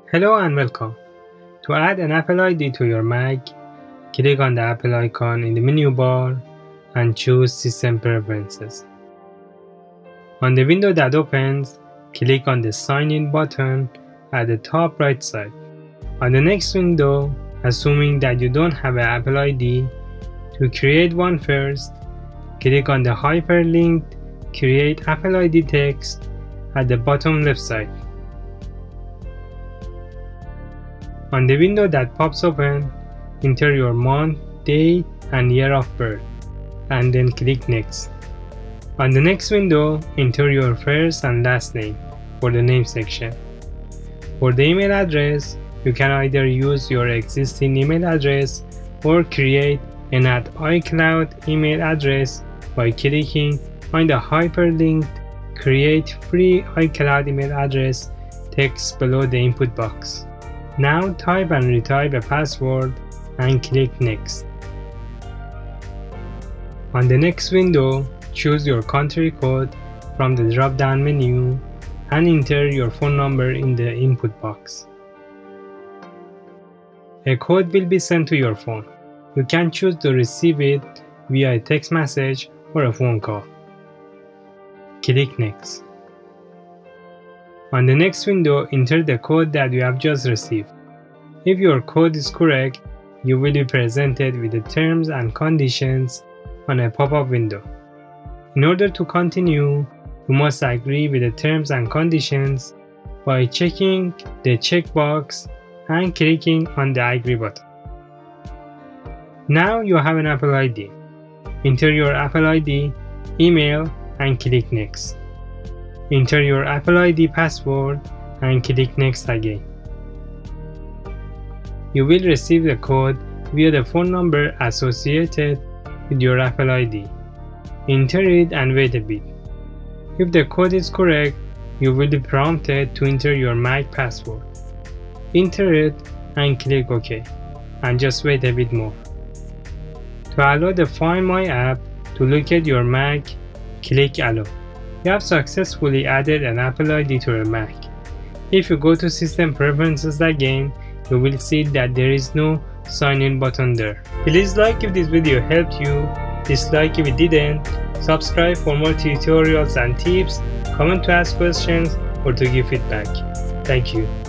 Hello and welcome. To add an Apple ID to your Mac, click on the Apple icon in the menu bar and choose System Preferences. On the window that opens, click on the Sign In button at the top right side. On the next window, assuming that you don't have an Apple ID, to create one first, click on the hyperlinked Create Apple ID text at the bottom left side. On the window that pops open, enter your month, day, and year of birth, and then click Next. On the next window, enter your first and last name for the name section. For the email address, you can either use your existing email address or create an @iCloud email address by clicking on the hyperlinked Create Free iCloud Email Address text below the input box. Now type and retype a password and click Next. On the next window, choose your country code from the drop-down menu and enter your phone number in the input box. A code will be sent to your phone. You can choose to receive it via a text message or a phone call. Click Next. On the next window, enter the code that you have just received. If your code is correct, you will be presented with the terms and conditions on a pop-up window. In order to continue, you must agree with the terms and conditions by checking the checkbox and clicking on the Agree button. Now you have an Apple ID. Enter your Apple ID, email, and click Next. Enter your Apple ID password and click Next again. You will receive the code via the phone number associated with your Apple ID. Enter it and wait a bit. If the code is correct, you will be prompted to enter your Mac password. Enter it and click OK, and just wait a bit more. To allow the Find My app to locate your Mac, click Allow. You have successfully added an Apple ID to your Mac. If you go to System Preferences again, you will see that there is no Sign In button there. Please like if this video helped you, dislike if it didn't, subscribe for more tutorials and tips, comment to ask questions or to give feedback. Thank you.